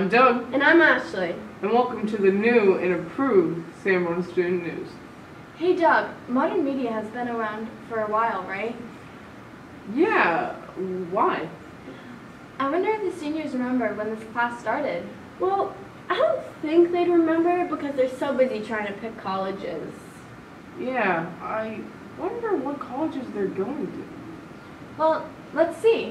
I'm Doug. And I'm Ashley. And welcome to the new and improved Sanborn Student News. Hey Doug, modern media has been around for a while, right? Yeah, why? I wonder if the seniors remember when this class started. Well, I don't think they'd remember because they're so busy trying to pick colleges. Yeah, I wonder what colleges they're going to. Well, let's see.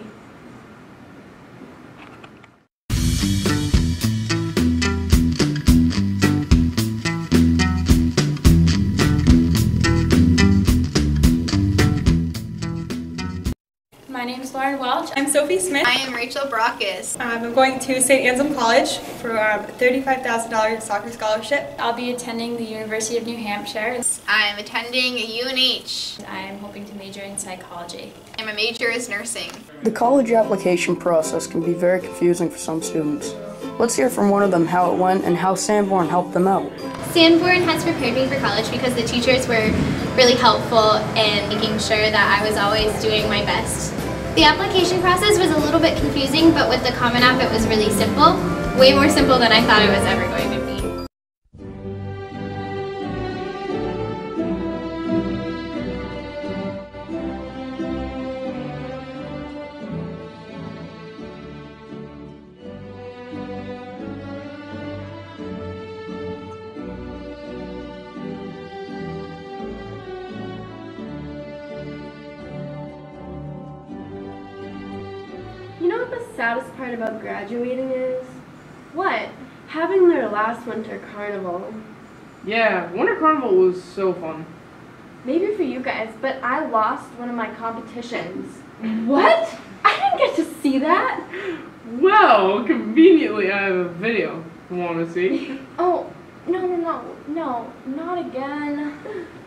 My name is Lauren Welch. I'm Sophie Smith. I am Rachel Brockis. I'm going to St. Anselm College for a $35,000 soccer scholarship. I'll be attending the University of New Hampshire. I am attending UNH. I am hoping to major in psychology. And my major is nursing. The college application process can be very confusing for some students. Let's hear from one of them how it went and how Sanborn helped them out. Sanborn has prepared me for college because the teachers were really helpful in making sure that I was always doing my best. The application process was a little bit confusing, but with the Common App it was really simple. Way more simple than I thought it was ever going to be. You know what the saddest part about graduating is? What? Having their last Winter Carnival. Yeah, Winter Carnival was so fun. Maybe for you guys, but I lost one of my competitions. What? I didn't get to see that. Well, conveniently I have a video. Want to see? Oh, no, not again.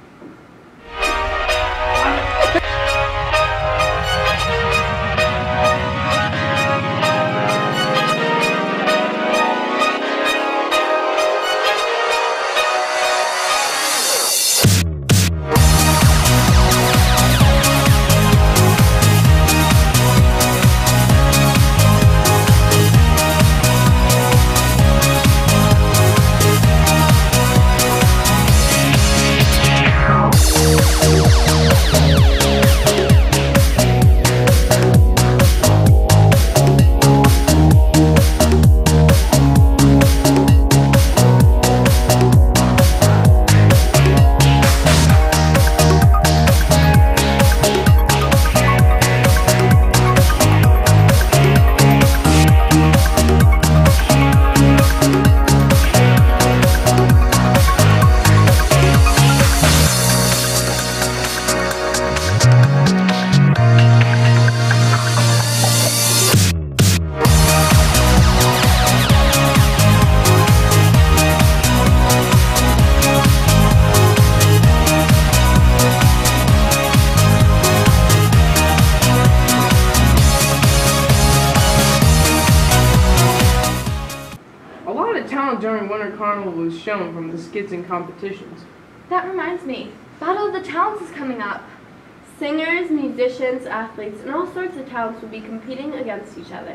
Talent during Winter Carnival was shown from the skits and competitions. That reminds me, Battle of the Talents is coming up. Singers, musicians, athletes, and all sorts of talents will be competing against each other.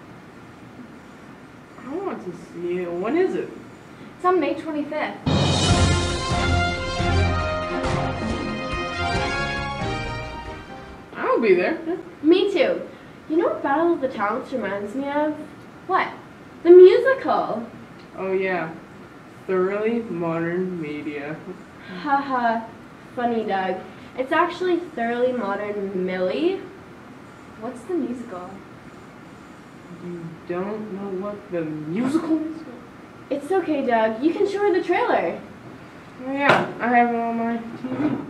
I want to see it. When is it? It's on May 25th. I'll be there. Me too. You know what Battle of the Talents reminds me of? What? The musical. Oh yeah, thoroughly modern media. Haha, funny Doug. It's actually Thoroughly Modern Millie. What's the musical? You don't know what the musical is? It's okay, Doug. You can show her the trailer. Oh yeah, I have it on my TV.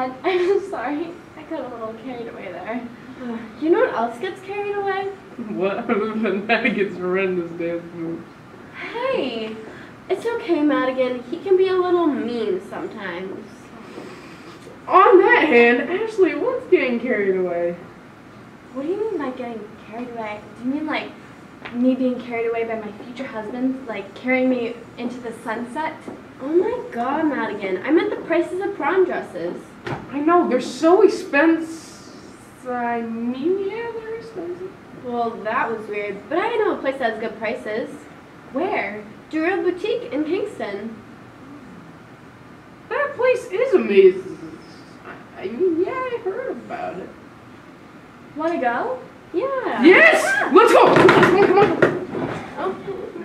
God, I'm sorry. I got a little carried away there. You know what else gets carried away? What other than Madigan's horrendous dance moves? Hey, it's okay, Madigan. He can be a little mean sometimes. On that hand, Ashley, what's getting carried away? What do you mean by getting carried away? Do you mean like me being carried away by my future husband? Like carrying me into the sunset? Oh my God, Madigan. I meant the prices of prom dresses. I know, they're so expensive. I mean, yeah, they're expensive. Well, that was weird. But I know a place that has good prices. Where? Dura Boutique in Kingston. That place is amazing. I mean, yeah, I heard about it. Wanna go? Yeah. Yes! Let's go! Come on. Oh.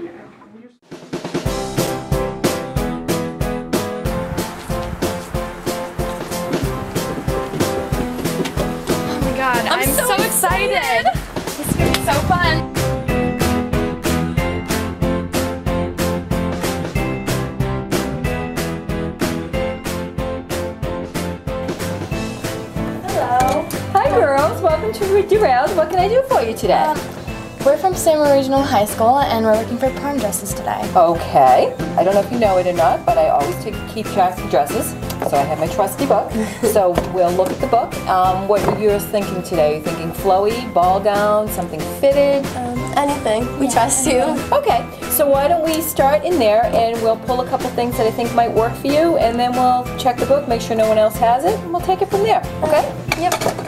Oh my god, I'm so excited! This is gonna be so fun! Hello. Hi girls, welcome to Derailed. What can I do for you today? We're from Salmon Regional High School and we're looking for prom dresses today. Okay. I don't know if you know it or not, but I always keep track of dresses. So I have my trusty book. So we'll look at the book. What are you thinking today? Are you thinking flowy, ball gown, something fitted? Anything. We trust you. Okay. So why don't we start in there and we'll pull a couple things that I think might work for you, and then we'll check the book, make sure no one else has it, and we'll take it from there. Okay? Yep.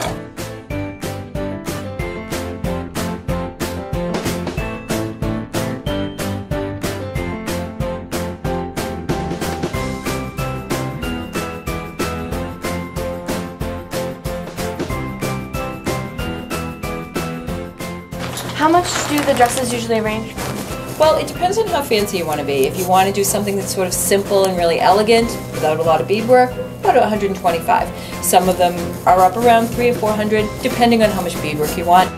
How much do the dresses usually range from? Well, it depends on how fancy you want to be. If you want to do something that's sort of simple and really elegant, without a lot of beadwork, about 125. Some of them are up around 300 or 400, depending on how much beadwork you want.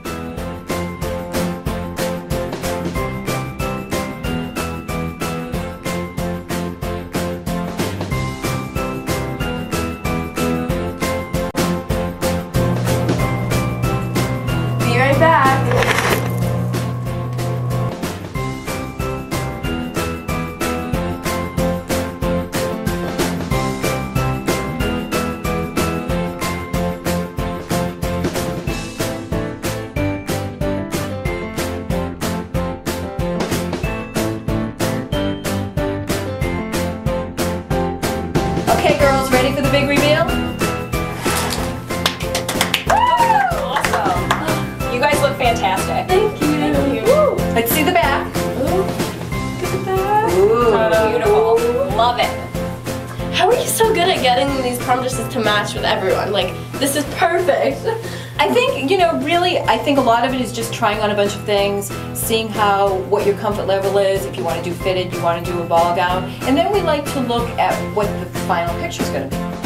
Be right back. Okay, girls, ready for the big reveal? Awesome. You guys look fantastic. Thank you. Woo. Let's see the back. Look at that. Ooh, beautiful. Love it. How are you so good at getting these prom dresses to match with everyone? Like, this is perfect. I think, really, I think a lot of it is just trying on a bunch of things, seeing what your comfort level is, if you want to do fitted, you want to do a ball gown, and then we like to look at what the final picture is going to be.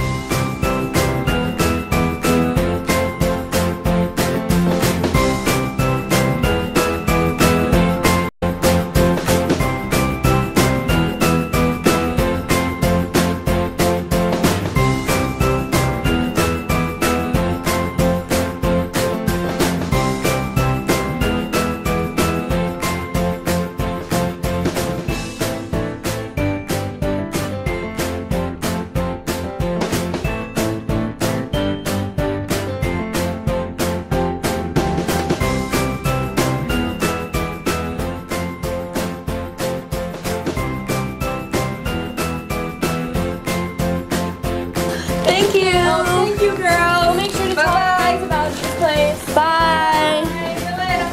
Thank you. Oh, thank you, girls. We'll make sure to tell our friends about this place. Bye. See you later.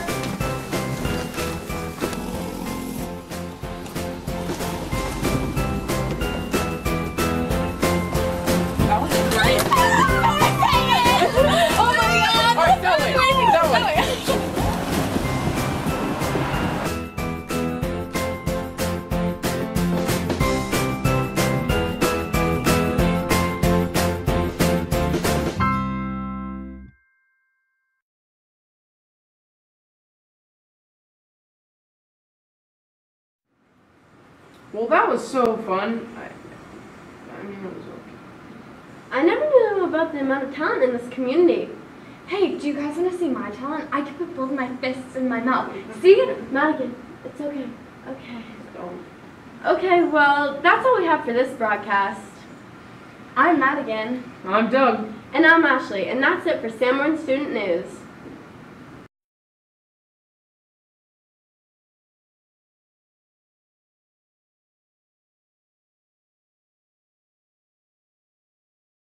That was great. Oh my God. All right, that way. That way. Well, that was so fun. I mean, it was okay. I never knew about the amount of talent in this community. Hey, do you guys want to see my talent? I can put both my fists in my mouth. See? Madigan, it's okay. Okay. Okay, well, that's all we have for this broadcast. I'm Madigan. I'm Doug. And I'm Ashley, and that's it for Sanborn Student News.